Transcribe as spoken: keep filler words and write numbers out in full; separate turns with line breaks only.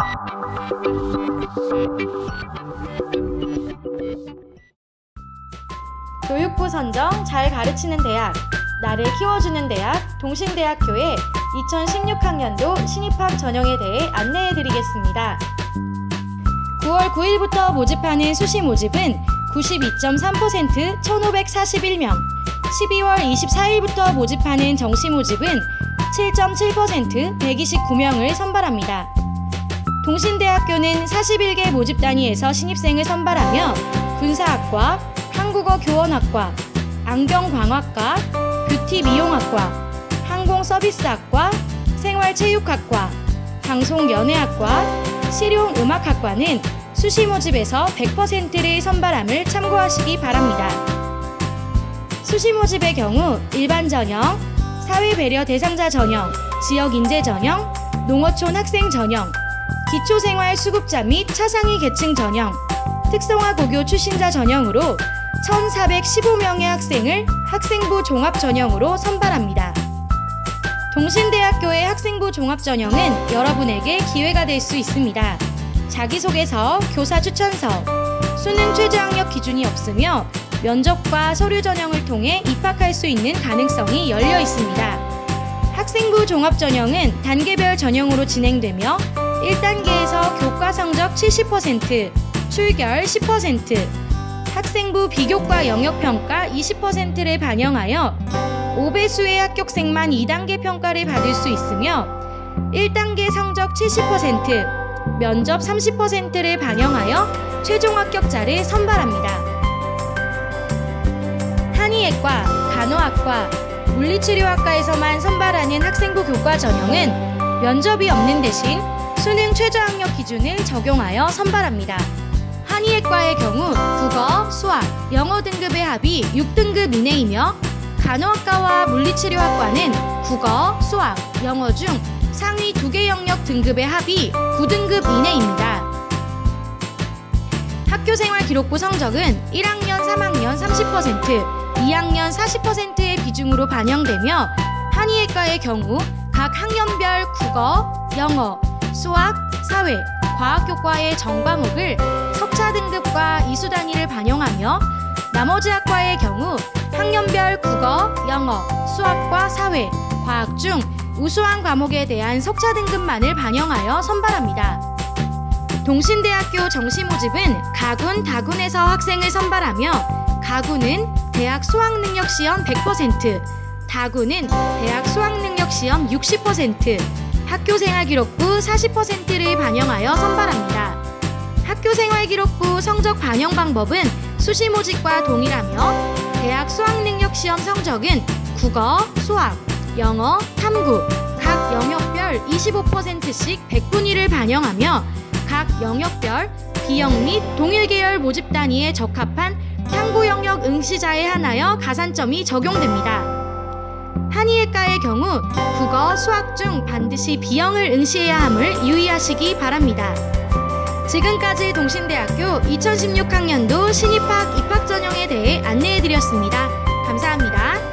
교육부 선정 잘 가르치는 대학, 나를 키워주는 대학 동신대학교의 이천십육 학년도 신입학 전형에 대해 안내해드리겠습니다. 구월 구일부터 모집하는 수시 모집은 구십이 점 삼 퍼센트 천오백사십일 명, 십이월 이십사일부터 모집하는 정시 모집은 칠 점 칠 퍼센트 백이십구 명을 선발합니다. 동신대학교는 사십일 개 모집 단위에서 신입생을 선발하며 군사학과, 한국어교원학과, 안경광학과, 뷰티미용학과, 항공서비스학과, 생활체육학과, 방송연예학과, 실용음악학과는 수시 모집에서 백 퍼센트를 선발함을 참고하시기 바랍니다. 수시 모집의 경우 일반 전형, 사회배려 대상자 전형, 지역인재 전형, 농어촌 학생 전형, 기초생활 수급자 및 차상위 계층 전형, 특성화 고교 출신자 전형으로 천사백십오 명의 학생을 학생부 종합 전형으로 선발합니다. 동신대학교의 학생부 종합 전형은 여러분에게 기회가 될 수 있습니다. 자기소개서, 교사 추천서, 수능 최저학력 기준이 없으며 면접과 서류 전형을 통해 입학할 수 있는 가능성이 열려 있습니다. 학생부 종합 전형은 단계별 전형으로 진행되며 일 단계에서 교과 성적 칠십 퍼센트, 출결 십 퍼센트, 학생부 비교과 영역평가 이십 퍼센트를 반영하여 오 배수의 합격생만 이 단계 평가를 받을 수 있으며 일 단계 성적 칠십 퍼센트, 면접 삼십 퍼센트를 반영하여 최종 합격자를 선발합니다. 한의학과, 간호학과, 물리치료학과에서만 선발하는 학생부 교과 전형은 면접이 없는 대신 수능 최저학력 기준을 적용하여 선발합니다. 한의학과의 경우 국어, 수학, 영어 등급의 합이 육 등급 이내이며 간호학과와 물리치료학과는 국어, 수학, 영어 중 상위 두 개 영역 등급의 합이 구 등급 이내입니다. 학교생활 기록부 성적은 일 학년, 삼 학년 삼십 퍼센트, 이 학년 사십 퍼센트의 비중으로 반영되며 한의학과의 경우 각 학년별 국어, 영어, 수학, 사회, 과학교과의 전과목을 석차 등급과 이수 단위를 반영하며 나머지 학과의 경우 학년별 국어, 영어, 수학과 사회, 과학 중 우수한 과목에 대한 석차 등급만을 반영하여 선발합니다. 동신대학교 정시 모집은 가군, 다군에서 학생을 선발하며 가군은 대학 수학능력시험 백 퍼센트, 다군은 대학 수학능력시험 육십 퍼센트, 학교생활기록부 사십 퍼센트를 반영하여 선발합니다. 학교생활기록부 성적 반영 방법은 수시 모집과 동일하며 대학 수학능력시험 성적은 국어, 수학, 영어, 탐구 각 영역별 이십오 퍼센트씩 백분위를 반영하며 각 영역별 B형 및 동일 계열 모집 단위에 적합한 탐구 영역 응시자에 한하여 가산점이 적용됩니다. 한의학과의 경우 국어, 수학 중 반드시 B형을 응시해야 함을 유의하시기 바랍니다. 지금까지 동신대학교 이천십육 학년도 신입학 입학 전형에 대해 안내해드렸습니다. 감사합니다.